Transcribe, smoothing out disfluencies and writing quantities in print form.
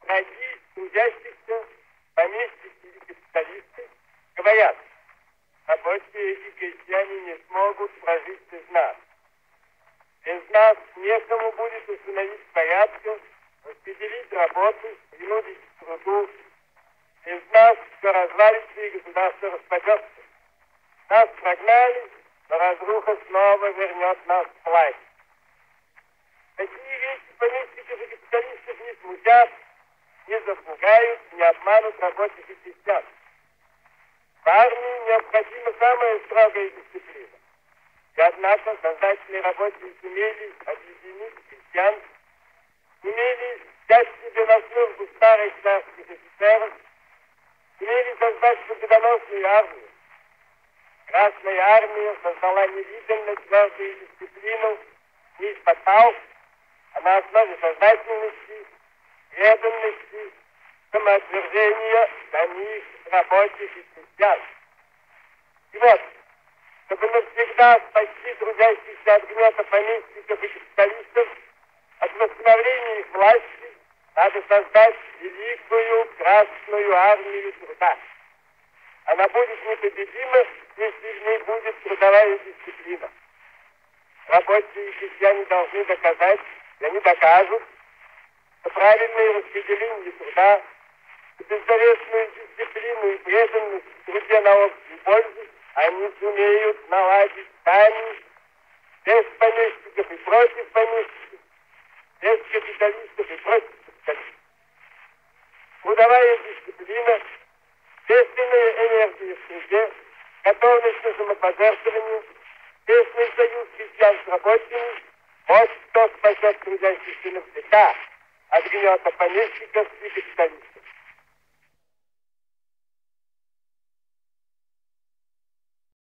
враги трудящихся, помещики и капиталисты говорят: рабочие и крестьяне не смогут прожить без нас. Без нас некому будет установить порядок, распределить работу, принудить к труду. Без нас все развалится и государство распадется. Нас прогнали, но разруха снова вернет нас в власть. Такие вещи помещиков и капиталистов не смутят, не запугают, не обманут рабочих и крестьян. В армии необходима самая строгая дисциплина. И однако создатели рабочие сумели объединить крестьян, сумели взять себе на службу старых царских офицеров, сумели создать победоносную армию. Красная армия создала невиданно твердую дисциплину не из-под палок, а на основе сознательности, преданности, самоотвержения самих рабочих и крестьян. И вот, чтобы навсегда спасти трудящихся от гнета помещиков и капиталистов, от восстановления их власти, надо создать великую Красную армию труда. Она будет непобедима, если в ней будет трудовая дисциплина. Рабочие и крестьяне должны доказать, и они докажут, что правильное распределение труда, беззаветную дисциплину и преданность в труде на общую пользу они сумеют наладить сами, без помещиков и против помещиков, без капиталистов и против капиталистов. Трудовая дисциплина, общественная энергия в труде, готовность к самопожертвованию, тесный союз крестьян с рабочими — вот что спасет трудящихся навсегда от гнета помещиков и капиталистов.